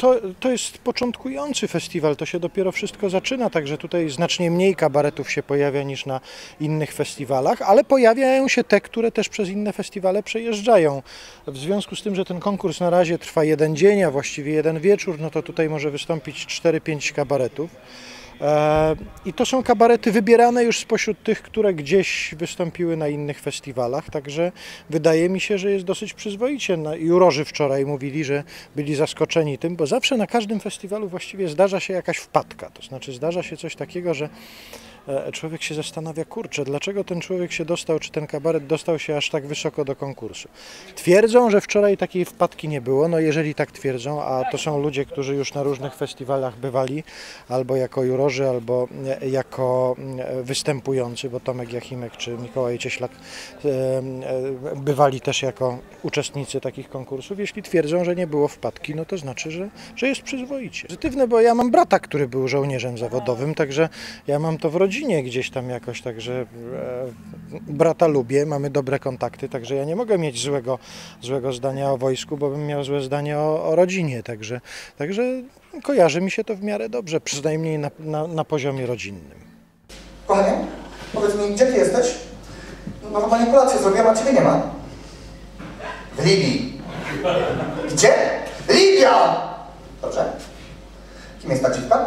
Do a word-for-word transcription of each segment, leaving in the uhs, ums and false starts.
to, to jest początkujący festiwal, to się dopiero wszystko zaczyna, także tutaj znacznie mniej kabaretów się pojawia niż na innych festiwalach, ale pojawiają się te, które też przez inne festiwale przejeżdżają. W związku z tym, że ten konkurs na razie trwa jeden dzień, a właściwie jeden wieczór, no to tutaj może wystąpić cztery pięć kabaretów. I to są kabarety wybierane już spośród tych, które gdzieś wystąpiły na innych festiwalach, także wydaje mi się, że jest dosyć przyzwoicie. Jurorzy wczoraj mówili, że byli zaskoczeni tym, bo zawsze na każdym festiwalu właściwie zdarza się jakaś wpadka, to znaczy zdarza się coś takiego, że człowiek się zastanawia, kurczę, dlaczego ten człowiek się dostał, czy ten kabaret dostał się aż tak wysoko do konkursu. Twierdzą, że wczoraj takiej wpadki nie było, no jeżeli tak twierdzą, a to są ludzie, którzy już na różnych festiwalach bywali, albo jako jurorzy, albo jako występujący, bo Tomek Jachimek czy Mikołaj Cieślak bywali też jako uczestnicy takich konkursów. Jeśli twierdzą, że nie było wpadki, no to znaczy, że, że jest przyzwoicie. Pozytywne, bo ja mam brata, który był żołnierzem zawodowym, także ja mam to w rodzinie gdzieś tam jakoś, także e, brata lubię, mamy dobre kontakty, także ja nie mogę mieć złego, złego zdania o wojsku, bo bym miał złe zdanie o, o rodzinie, także, także kojarzy mi się to w miarę dobrze, przynajmniej na, na, na poziomie rodzinnym. Kochanie, powiedz mi, gdzie ty jesteś? Może manipulację zrobiłem, a ciebie nie ma. W Libii. Gdzie? Libia! Dobrze. Kim jest ta dziwka?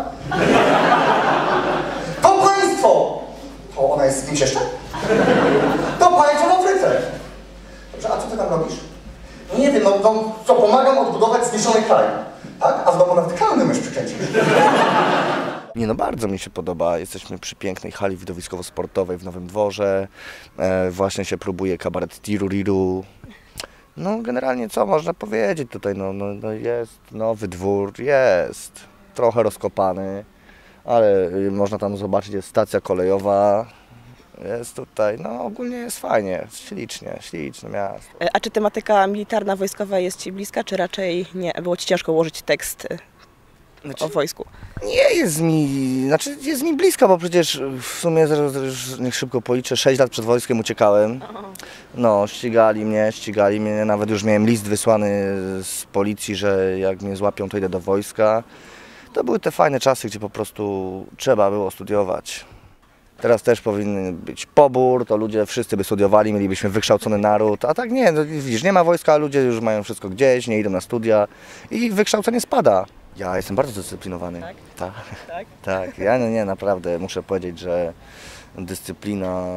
To państwo! To ona jest z kimś jeszcze? To państwo w Afryce! Dobrze, a co ty tam robisz? No nie wiem, no, no co, pomagam odbudować zniszczony kraj. Tak? A w domu nawet krany mysz przykręcić. Nie no, bardzo mi się podoba. Jesteśmy przy pięknej hali widowiskowo-sportowej w Nowym Dworze. E, właśnie się próbuje kabaret Tiruriru. No generalnie co można powiedzieć tutaj, no, no, no jest Nowy Dwór, jest trochę rozkopany, ale można tam zobaczyć, jest stacja kolejowa, jest tutaj, no ogólnie jest fajnie, ślicznie, śliczne miasto. A czy tematyka militarna, wojskowa jest Ci bliska, czy raczej nie? Było Ci ciężko ułożyć tekst znaczy, o wojsku? Nie jest mi, znaczy jest mi bliska, bo przecież w sumie, niech szybko policzę, sześć lat przed wojskiem uciekałem. No, ścigali mnie, ścigali mnie, nawet już miałem list wysłany z policji, że jak mnie złapią, to idę do wojska. To były te fajne czasy, gdzie po prostu trzeba było studiować. Teraz też powinien być pobór, to ludzie wszyscy by studiowali, mielibyśmy wykształcony naród, a tak nie, no, widzisz, nie ma wojska, a ludzie już mają wszystko gdzieś, nie idą na studia i wykształcenie spada. Ja jestem bardzo zdyscyplinowany. Tak? Tak. Tak? Tak. Ja no nie, naprawdę muszę powiedzieć, że dyscyplina...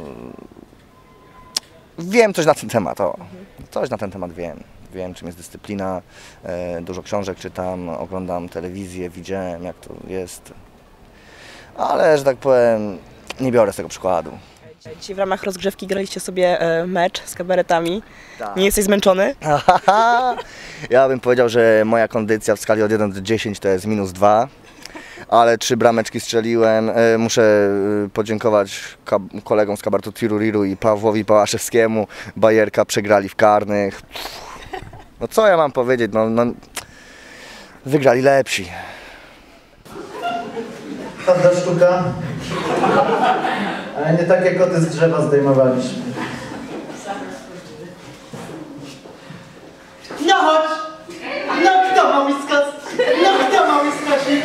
Wiem coś na ten temat, o. Coś na ten temat wiem. Wiem, czym jest dyscyplina, dużo książek czytam, oglądam telewizję, widziałem, jak to jest. Ale, że tak powiem, nie biorę z tego przykładu. Dzisiaj w ramach rozgrzewki graliście sobie mecz z kabaretami. Tak. Nie jesteś zmęczony? Ja bym powiedział, że moja kondycja w skali od jeden do dziesięciu to jest minus dwa. Ale trzy brameczki strzeliłem. Muszę podziękować kolegom z kabaretu Tiruriru i Pawłowi Pałaszewskiemu. Bajerka przegrali w karnych. No co ja mam powiedzieć, no, no wygrali lepsi. Każda sztuka, ale nie takie koty z drzewa zdejmowaliśmy. No chodź! No kto ma mi skos? No kto ma mi skosik?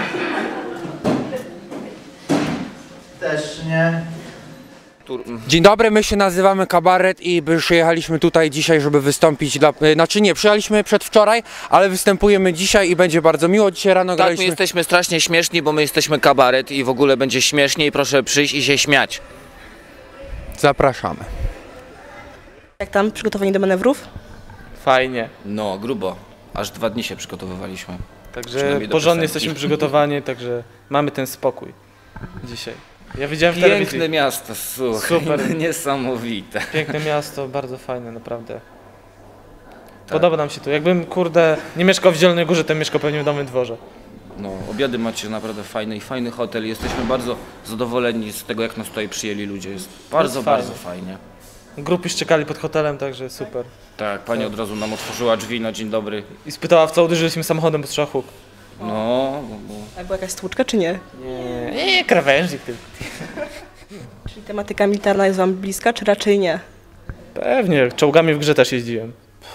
Też nie. Dzień dobry, my się nazywamy Kabaret i przyjechaliśmy tutaj dzisiaj, żeby wystąpić dla... Znaczy nie, przyjechaliśmy przedwczoraj, ale występujemy dzisiaj i będzie bardzo miło. Dzisiaj rano Tak, graliśmy... my jesteśmy strasznie śmieszni, bo my jesteśmy kabaret i w ogóle będzie śmiesznie i proszę przyjść i się śmiać. Zapraszamy. Jak tam przygotowanie do manewrów? Fajnie. No, grubo. Aż dwa dni się przygotowywaliśmy. Także porządnie jesteśmy przygotowani, także mamy ten spokój dzisiaj. Ja widziałem w telewizji. Piękne miasto, słuchaj, Super. Niesamowite. Piękne miasto, bardzo fajne, naprawdę. Tak. Podoba nam się tu. Jakbym, kurde, nie mieszkał w Zielonej Górze, to mieszkał pewnie w Nowym Dworze. No, obiady macie naprawdę fajne i fajny hotel. Jesteśmy bardzo zadowoleni z tego, jak nas tutaj przyjęli ludzie. Jest bardzo, jest bardzo fajnie. Grupy czekali pod hotelem, także super. Tak, pani tak. Od razu nam otworzyła drzwi na dzień dobry. I spytała, w co uderzyliśmy samochodem, bo strzała huk. No, bo, bo... A była jakaś stłuczka, czy nie? Nie, nie krawężnik tylko. Czyli tematyka militarna jest wam bliska, czy raczej nie? Pewnie, czołgami w grze też jeździłem.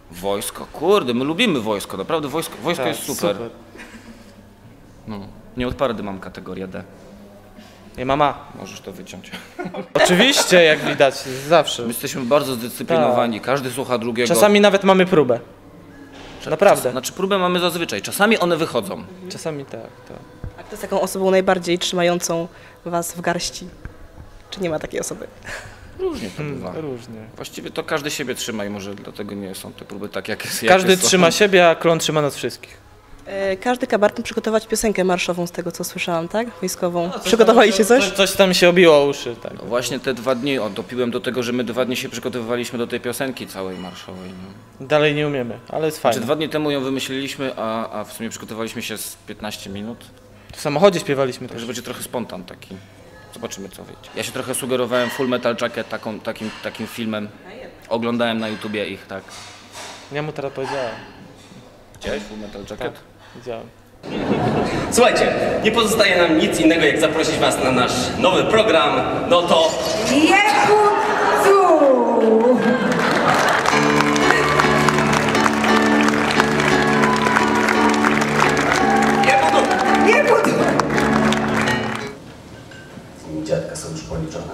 Wojsko, kurde, my lubimy wojsko, naprawdę wojsko, wojsko Tak, jest super. super. No, nie od pardy mam kategorię D. Nie, mama. Możesz to wyciąć. Oczywiście, jak widać, zawsze. My jesteśmy bardzo zdyscyplinowani, każdy słucha drugiego. Czasami nawet mamy próbę. Naprawdę. Czas, znaczy próbę mamy zazwyczaj, czasami one wychodzą. Czasami tak, tak. A kto jest taką osobą najbardziej trzymającą was w garści? Czy nie ma takiej osoby? Różnie to bywa. Hmm, różnie. Właściwie to każdy siebie trzyma i może dlatego nie są te próby tak, jak jest. Każdy jakie są. trzyma siebie, a klon trzyma nas wszystkich. E, Każdy kabaret przygotować piosenkę marszową, z tego co słyszałam, tak? Wojskową. Przygotowaliście coś? Coś, coś tam się obiło o uszy, tak. No właśnie te dwa dni, o, dopiłem do tego, że my dwa dni się przygotowywaliśmy do tej piosenki całej marszowej. No. Dalej nie umiemy, ale jest Znaczy fajnie. dwa dni temu ją wymyśliliśmy, a, a w sumie przygotowaliśmy się z piętnaście minut. W samochodzie śpiewaliśmy też. Także będzie trochę spontan taki. Zobaczymy co wyjdzie. Ja się trochę sugerowałem Full Metal Jacket taką, takim, takim filmem. Oglądałem na YouTubie ich, tak. Ja mu teraz powiedziałem. Widziałeś Full Metal Jacket? Widziałem. Słuchajcie, nie pozostaje nam nic innego, jak zaprosić was na nasz nowy program. No to... Nie budu! Dziadka są już policzone.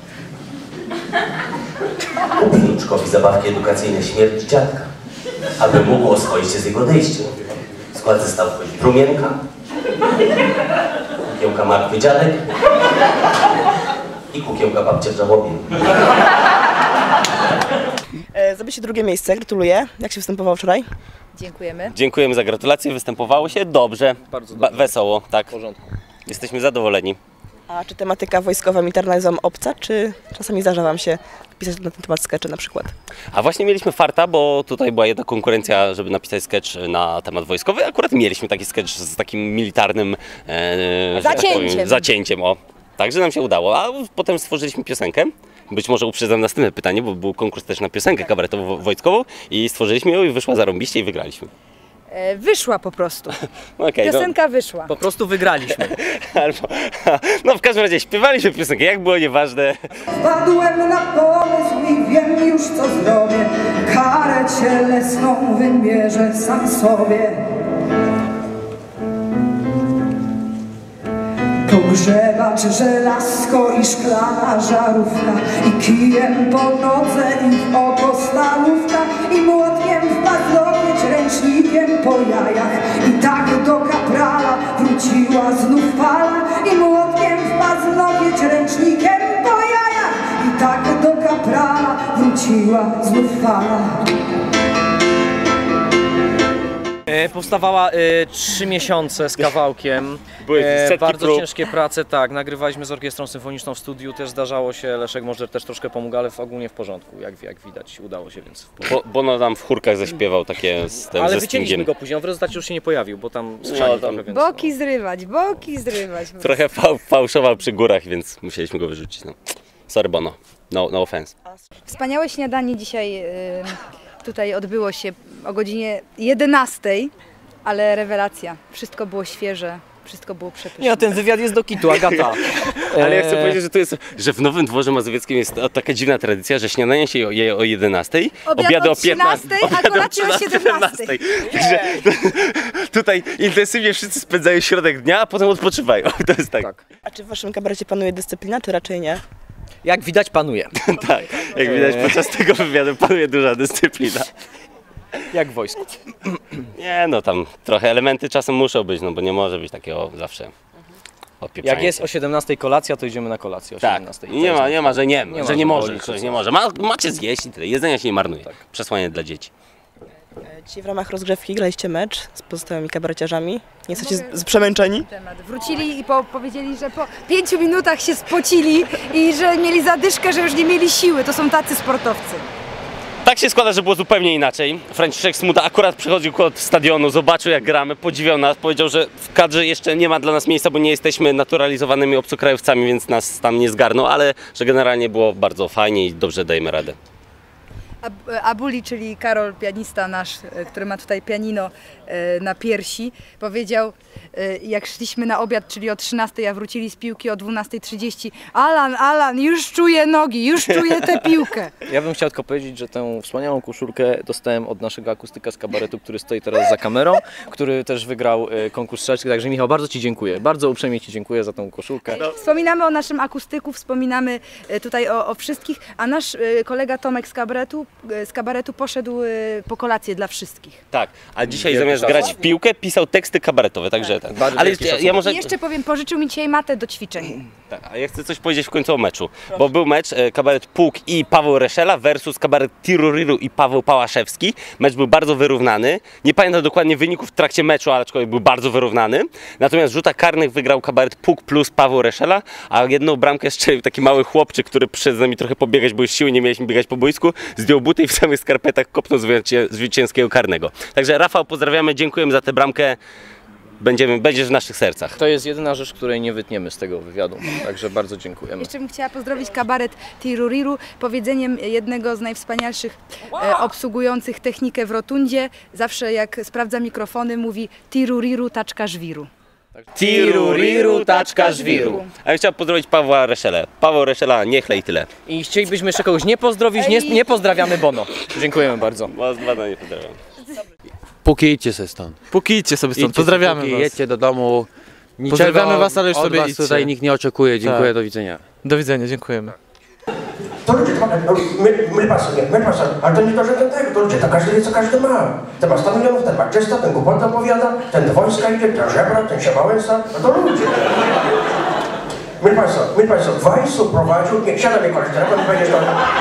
Kup wnuczkowi zabawki edukacyjne śmierć dziadka, aby mógł oswoić się z jego odejściem. W skład zestawu wchodzi Prumienka, kukiełka martwy dziadek i kukiełka babcia w żałobie. E, Zdobyliście drugie miejsce, gratuluję. Jak się występowało wczoraj? Dziękujemy. Dziękujemy za gratulacje, występowało się dobrze, Bardzo ba- dobrze. wesoło, tak. W porządku. Jesteśmy zadowoleni. A czy tematyka wojskowa, militarna jest wam obca, czy czasami zdarza wam się pisać na ten temat skecze na przykład? A właśnie mieliśmy farta, bo tutaj była jedna konkurencja, żeby napisać sketch na temat wojskowy. Akurat mieliśmy taki sketch z takim militarnym e, że tak Zacięciem. powiem, zacięciem. O. Także nam się udało, a potem stworzyliśmy piosenkę. Być może uprzedzam następne pytanie, bo był konkurs też na piosenkę kabaretową-wojskową i stworzyliśmy ją i wyszła zarąbiście i wygraliśmy. E, wyszła po prostu. Okay, Piosenka wyszła. Po prostu wygraliśmy. Albo, no w każdym razie śpiewaliśmy piosenkę, jak było nieważne. Wpadłem na pomysł i wiem już co zrobię. Karę cielesną wymierzę sam sobie. Pogrzebacz, żelazko i szklana żarówka, i kijem po nodze i w oko stalówka, i młotkiem w paznokieć, ręcznikiem po jajach. I tak do kaprala wróciła znów fala, i młotkiem w paznokieć, ręcznikiem po jajach. I tak do kaprala wróciła znów fala. E, Powstawała e, trzy miesiące z kawałkiem. Były setki bardzo prób. ciężkie prace, tak. Nagrywaliśmy z orkiestrą symfoniczną w studiu, też zdarzało się. Leszek Możdżer też troszkę pomógł, ale w ogólnie w porządku, jak, jak widać, udało się, więc w porządku. Bo, Bono nam w chórkach zaśpiewał takie z tym, Ale ze wycięliśmy Stingiem. go później, on w rezultacie już się nie pojawił, bo tam skrzani No, tam trochę, więc... Boki zrywać, boki zrywać. Trochę fał, fałszował przy górach, więc musieliśmy go wyrzucić. No. Sorry Bono, no, no offense. Wspaniałe śniadanie dzisiaj y, tutaj odbyło się o godzinie jedenastej, ale rewelacja. Wszystko było świeże, wszystko było przepyszne. Nie, ten wywiad jest do kitu, Agata. Ale ja chcę powiedzieć, że to jest, że w Nowym Dworze Mazowieckim jest taka dziwna tradycja, że śniadanie się je o jedenastej, Obiad obiady o o piętnastej, trzynastej, a obiady o kolację o trzynastej, siedemnastej. Także tutaj intensywnie wszyscy spędzają środek dnia, a potem odpoczywają. To jest tak. Tak, A czy w waszym kabarecie panuje dyscyplina, czy raczej nie? Jak widać, panuje. tak. Jak widać podczas tego wywiadu panuje duża dyscyplina. Jak w wojsku. Nie no, tam trochę elementy czasem muszą być, no bo nie może być takiego zawsze opieprzania Jak jest się. o siedemnastej kolacja, to idziemy na kolację o Tak, siedemnastej. i nie ma, nie ma, że nie, Nie ma, że nie że może, boli, ktoś czy nie coś. może. Ma, macie zjeść i tyle, jedzenia się nie marnuje. Tak. Przesłanie dla dzieci. E, Dzisiaj w ramach rozgrzewki graliście mecz z pozostałymi kabareciarzami. Nie jesteście z, z przemęczeni? Temat. Wrócili i po, powiedzieli, że po pięciu minutach się spocili i że mieli zadyszkę, że już nie mieli siły. To są tacy sportowcy. Tak się składa, że było zupełnie inaczej. Franciszek Smuda akurat przychodził koło stadionu, zobaczył jak gramy, podziwiał nas, powiedział, że w kadrze jeszcze nie ma dla nas miejsca, bo nie jesteśmy naturalizowanymi obcokrajowcami, więc nas tam nie zgarną, ale że generalnie było bardzo fajnie i dobrze dajemy radę. Ab- Abuli, czyli Karol, pianista nasz, e, który ma tutaj pianino e, na piersi, powiedział, e, jak szliśmy na obiad, czyli o trzynastej, a wrócili z piłki o dwunastej trzydzieści. Alan, Alan, już czuję nogi, już czuję tę piłkę. Ja bym chciał tylko powiedzieć, że tę wspaniałą koszulkę dostałem od naszego akustyka z kabaretu, który stoi teraz za kamerą, który też wygrał e, konkurs strzelczy. Także Michał, bardzo Ci dziękuję. Bardzo uprzejmie Ci dziękuję za tą koszulkę. Wspominamy o naszym akustyku, wspominamy e, tutaj o, o wszystkich, a nasz e, kolega Tomek z kabaretu, e, z kabaretu poszedł e, po kolację dla wszystkich. Tak, a dzisiaj Wielki zamiast szacun. grać w piłkę pisał teksty kabaretowe, także tak. Bardzo Ale wielki ja, szacunek. ja może... I jeszcze powiem, pożyczył mi dzisiaj matę do ćwiczeń. Tak, a ja chcę coś powiedzieć w końcu o meczu, bo był mecz e, kabaret Puk i Paweł Reszela versus kabaret Tiruriru i Paweł Pałaszewski. Mecz był bardzo wyrównany. Nie pamiętam dokładnie wyników w trakcie meczu, ale aczkolwiek był bardzo wyrównany. Natomiast w rzutach karnych wygrał kabaret Puk plus Paweł Reszela, a jedną bramkę strzelił taki mały chłopczyk, który przyszedł z nami trochę pobiegać, bo już siły nie mieliśmy biegać po boisku. Zdjął buty i w samych skarpetach kopnął zwycię- zwycięskiego karnego. Także Rafał, pozdrawiamy, dziękujemy za tę bramkę. Będziemy, będziesz w naszych sercach. To jest jedyna rzecz, której nie wytniemy z tego wywiadu. Także bardzo dziękujemy. Jeszcze bym chciała pozdrowić kabaret Tiruriru powiedzeniem jednego z najwspanialszych e, obsługujących technikę w rotundzie. Zawsze jak sprawdza mikrofony, mówi Tiruriru taczka żwiru. Tiruriru, taczka żwiru. A ja chciałem pozdrowić Pawła Reszelę. Paweł Reszela, nie chlej tyle. I chcielibyśmy jeszcze kogoś nie pozdrowić, nie, nie pozdrawiamy Bono. Dziękujemy bardzo. Was dwa nie pozdrawiam. Póki idźcie se stąd. Póki idźcie sobie stąd, Idźcie pozdrawiamy póki was. jedźcie do domu. Niczego Pozdrawiamy was, ale już od sobie was idźcie. tutaj nikt nie oczekuje. Dziękuję, Tak. do widzenia. Do widzenia, dziękujemy. To ludzie, to, no, my, my pasy, nie, my pasy, ale to nie to, że ten tego, to ludzie, to każdy wie, co każdy ma. Ten ma sto milionów, ten ma trzysta, ten głupotę opowiada, ten do wojska idzie, ten żebra, ten się Wałęsa, no to ludzie. My Państwo, my Państwo, Wajsu prowadził, nie, siada mnie koleś, teraz pan będzie to...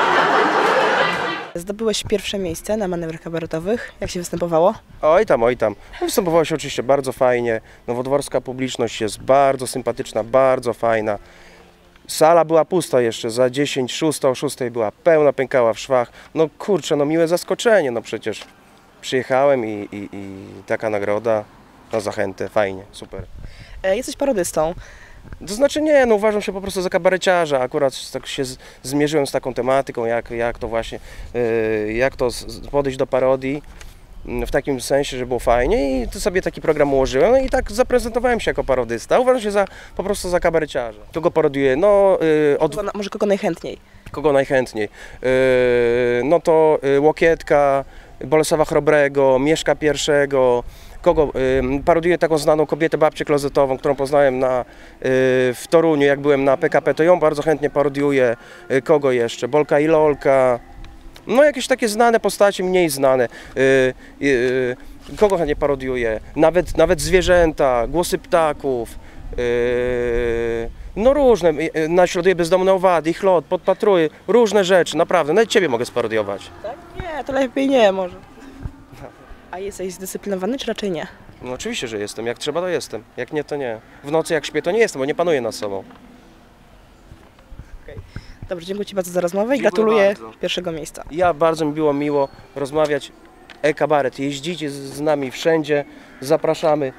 Zdobyłeś pierwsze miejsce na manewrach kabaretowych. Jak się występowało? Oj tam, oj tam. Występowało się oczywiście bardzo fajnie. Nowodworska publiczność jest bardzo sympatyczna, bardzo fajna. Sala była pusta jeszcze, za dziesięć, szósta, o szóstej była pełna, pękała w szwach. No kurczę, no miłe zaskoczenie, no przecież przyjechałem i, i, i taka nagroda na zachętę, fajnie, super. E, jesteś parodystą. To znaczy nie, no uważam się po prostu za kabareciarza, akurat tak się z, zmierzyłem z taką tematyką, jak, jak to właśnie, yy, jak to z, podejść do parodii, yy, w takim sensie, że było fajnie i to sobie taki program ułożyłem, no i tak zaprezentowałem się jako parodysta, uważam się za, po prostu za kabareciarza. Kogo parodiuję? No, yy, od... Kogo, może kogo najchętniej? Kogo najchętniej? Yy, no to yy, Łokietka, Bolesława Chrobrego, Mieszka Pierwszego. Kogo? Y, parodiuję taką znaną kobietę, babcię klozetową, którą poznałem na, y, w Toruniu, jak byłem na P K P, to ją bardzo chętnie parodiuję. Y, kogo jeszcze? Bolka i Lolka. No jakieś takie znane postacie, mniej znane. Y, y, kogo chętnie parodiuję? Nawet, nawet zwierzęta, głosy ptaków. Y, no różne. Y, naśladuję bezdomne owady, ich lot, podpatruję. Różne rzeczy, naprawdę. Nawet ciebie mogę sparodiować. Tak? Nie, to lepiej nie może. A jesteś zdyscyplinowany, czy raczej nie? No oczywiście, że jestem. Jak trzeba, to jestem. Jak nie, to nie. W nocy jak śpię, to nie jestem, bo nie panuję nad sobą. Okay. Dobrze, dziękuję Ci bardzo za rozmowę i Dziękuję gratuluję bardzo. pierwszego miejsca. Ja bardzo mi było miło rozmawiać. E-kabaret, jeździcie z, z nami wszędzie. Zapraszamy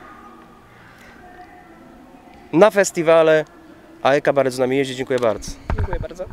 na festiwale, a e-kabaret z nami jeździ. Dziękuję bardzo. Dziękuję bardzo.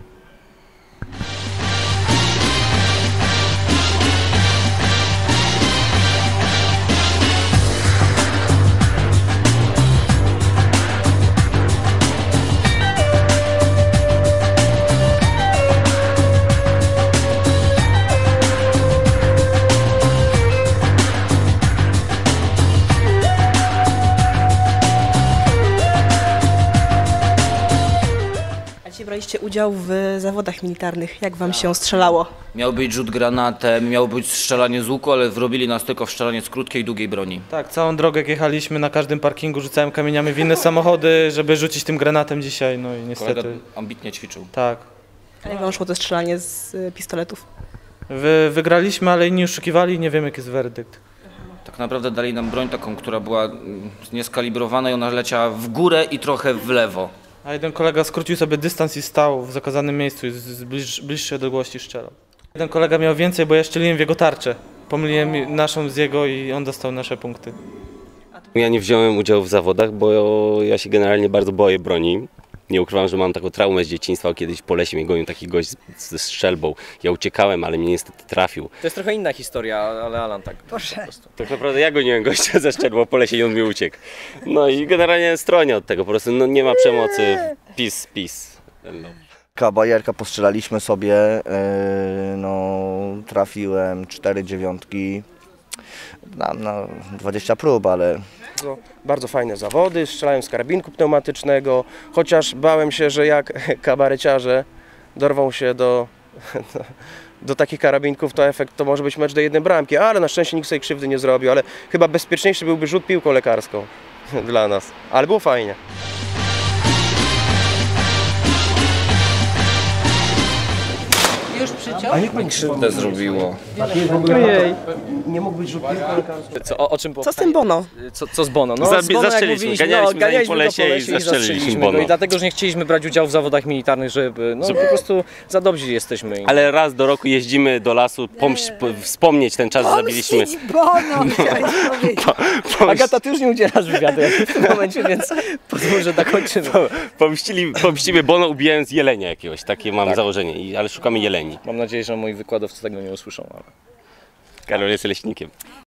Braliście udział w zawodach militarnych. Jak wam się strzelało? Miał być rzut granatem, miało być strzelanie z łuku, ale wrobili nas tylko w strzelanie z krótkiej i długiej broni. Tak, całą drogę jak jechaliśmy, na każdym parkingu rzucałem kamieniami w inne samochody, żeby rzucić tym granatem dzisiaj, no i niestety. Kolega ambitnie ćwiczył. Tak. A jak wam szło to strzelanie z y, pistoletów? Wy, wygraliśmy, ale inni oszukiwali i nie wiem, jaki jest werdykt. Tak naprawdę dali nam broń taką, która była mm, nieskalibrowana i ona leciała w górę i trochę w lewo. A jeden kolega skrócił sobie dystans i stał w zakazanym miejscu i z, z bliż, bliższej odległości strzelał. Jeden kolega miał więcej, bo ja szczeliłem w jego tarczę. Pomyliłem naszą z jego i on dostał nasze punkty. Ja nie wziąłem udziału w zawodach, bo ja się generalnie bardzo boję broni. Nie ukrywam, że mam taką traumę z dzieciństwa, kiedyś po lesie mnie gonił taki gość z- ze strzelbą. Ja uciekałem, ale mnie niestety trafił. To jest trochę inna historia, ale Alan tak. Proszę. Po prostu. Tak naprawdę ja goniłem gościa ze strzelbą po lesie i on mi uciekł. No i generalnie stronię od tego, po prostu no, nie ma przemocy. Peace, peace. No. Kabajerka postrzelaliśmy sobie, yy, no trafiłem cztery dziewiątki na, na dwadzieścia prób, ale Bardzo, bardzo fajne zawody, strzelałem z karabinku pneumatycznego, chociaż bałem się, że jak kabareciarze dorwą się do, do, do takich karabinków, to efekt to może być mecz do jednej bramki, ale na szczęście nikt sobie krzywdy nie zrobił, ale chyba bezpieczniejszy byłby rzut piłką lekarską dla nas, ale było fajnie. Już przyciął? A niech pani krzywdę zrobiło. Ojej. Nie mógł być rzut piłką lekarską. Co, o, o czym Co z tym Bono? Co, co z Bono? No, Zabi- z Bono, jak zastrzeliliśmy, mówiliśmy, ganialiśmy no, za nim ganialiśmy po go lesie i zastrzeliliśmy zastrzeliliśmy Bono. go. I dlatego, że nie chcieliśmy brać udziału w zawodach militarnych, żeby, no po prostu za dobrzy jesteśmy. Ale raz do roku jeździmy do lasu, pomś- po- wspomnieć ten czas, że zabiliśmy. Bono, chciałeś powiedzieć. Agata, ty już nie udzielasz wywiadu w tym momencie, więc pozwól, że dokończymy. Pomścili, pomścimy Bono, ubijając jelenia jakiegoś, takie mam założenie, I, ale szukamy jeleni. Mam nadzieję, że moi wykładowcy tego nie usłyszą. Ale... Karol jest leśnikiem.